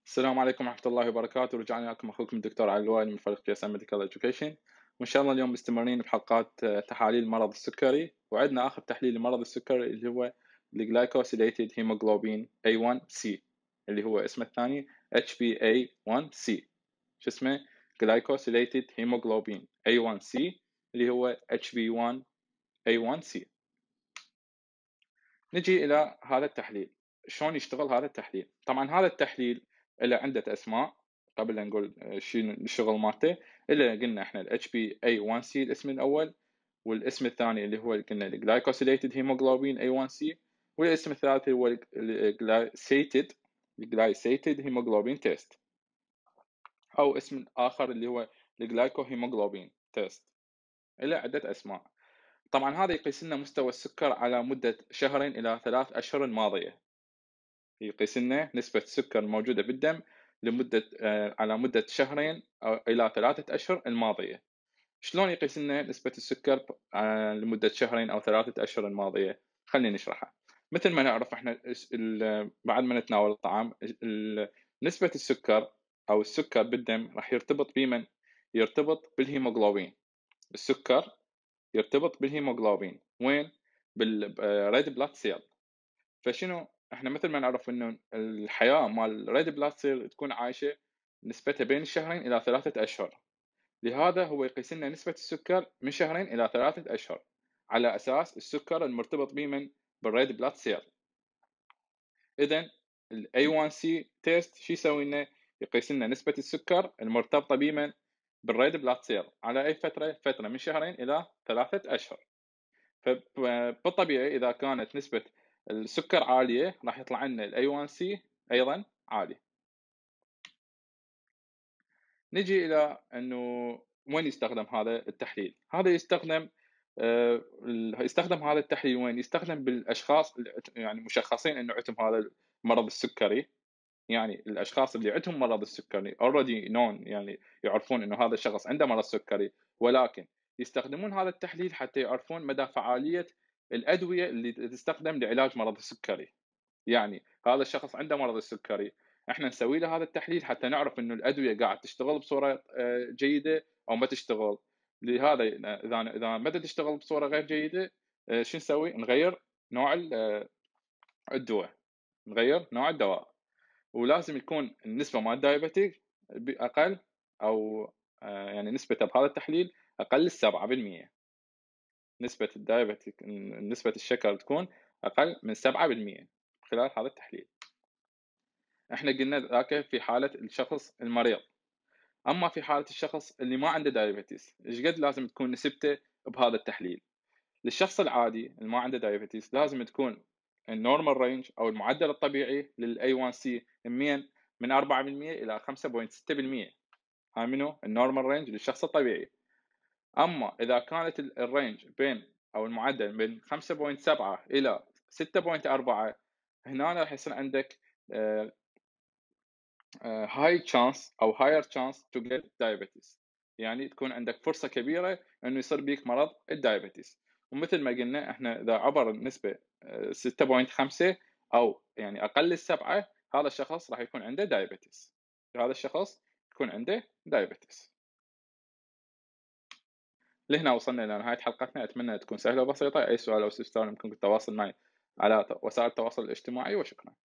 السلام عليكم ورحمة الله وبركاته، رجعنا لكم أخوكم الدكتور علي الوائل من فريق جي ميديكال إديوكيشن، وإن شاء الله اليوم مستمرين بحلقات تحاليل مرض السكري، وعندنا آخر تحليل لمرض السكري اللي هو الجلايكوسيليتد هيموغلوبين A1C اللي هو اسمه الثاني HbA1c. شو اسمه؟ جلايكوسيليتد هيموغلوبين A1C اللي هو HbA1c. نجي إلى هذا التحليل، شلون يشتغل هذا التحليل؟ طبعًا هذا التحليل له عدة أسماء قبل لا نقول شنو الشغل مالته، قلنا إحنا الHbA1c الاسم الأول، والاسم الثاني اللي هو قلنا الglycosylated hemoglobin A1c، والاسم الثالث هو الglycated hemoglobin test، أو اسم آخر اللي هو الglycohemoglobin test. له عدة أسماء. طبعًا هذا يقيس لنا مستوى السكر على مدة شهرين إلى 3 أشهر الماضية. يقيس لنا نسبة السكر الموجودة بالدم لمدة على مدة شهرين أو إلى 3 أشهر الماضية. شلون يقيس لنا نسبة السكر لمدة شهرين أو 3 أشهر الماضية؟ خلّيني نشرحها. مثل ما نعرف إحنا بعد ما نتناول الطعام نسبة السكر أو السكر بالدم راح يرتبط بمن؟ يرتبط بالهيموغلوبين. السكر يرتبط بالهيموغلوبين وين؟ بالred blood cell. فشنو إحنا مثل ما نعرف إنه الحياة مال الred blood cell تكون عايشة نسبتها بين الشهرين إلى 3 أشهر، لهذا هو يقيس لنا نسبة السكر من شهرين إلى 3 أشهر، على أساس السكر المرتبط بمن؟ بالred blood cell. إذًا الA1C test شو يسوي لنا؟ يقيس لنا نسبة السكر المرتبطة بمن؟ بالred blood cell على أي فترة؟ فترة من شهرين إلى 3 أشهر. بالطبيعي إذا كانت نسبة السكر عالية راح يطلع لنا الA1C أيضًا عالي. نيجي إلى إنه وين يستخدم هذا التحليل؟ هذا يستخدم يستخدم هذا التحليل وين؟ يستخدم بالأشخاص يعني مشخصين إنه عندهم هذا المرض السكري، يعني الأشخاص اللي عندهم مرض السكري already known، يعني يعرفون إنه هذا الشخص عنده مرض سكري، ولكن يستخدمون هذا التحليل حتى يعرفون مدى فعالية الأدوية اللي تستخدم لعلاج مرض السكري. يعني هذا الشخص عنده مرض السكري، إحنا نسوي له هذا التحليل حتى نعرف إنه الأدوية قاعد تشتغل بصورة جيدة أو ما تشتغل. لهذا إذا ما تشتغل بصورة غير جيدة، شو نسوي؟ نغيّر نوع الدوا، نغيّر نوع الدواء. ولازم يكون النسبة مال الdiabetic أقل، أو يعني نسبته بهذا التحليل أقل 7%. نسبة الdiabetic نسبة الشكر تكون أقل من 7% خلال هذا التحليل. إحنا قلنا ذاك في حالة الشخص المريض. أما في حالة الشخص اللي ما عنده diabetes إيش قد لازم تكون نسبته بهذا التحليل؟ للشخص العادي اللي ما عنده diabetes لازم تكون الnormal range أو المعدل الطبيعي للA1C من 4% إلى 5.6%. هاي منو؟ الnormal range للشخص الطبيعي. أما إذا كانت الrange بين أو المعدل من 5.7 إلى 6.4، هنا راح يصير عندك high chance أو higher chance to get diabetes، يعني تكون عندك فرصة كبيرة إنه يصير بيك مرض الdiabetes. ومثل ما قلنا إحنا إذا عبر النسبة 6.5 أو يعني أقل ال7، هذا الشخص راح يكون عنده diabetes. هذا الشخص يكون عنده diabetes. لهنا وصلنا إلى نهاية حلقتنا، أتمنى تكون سهلة وبسيطة. أي سؤال أو استفسار يمكنكم التواصل معي على وسائل التواصل الاجتماعي، وشكرًا.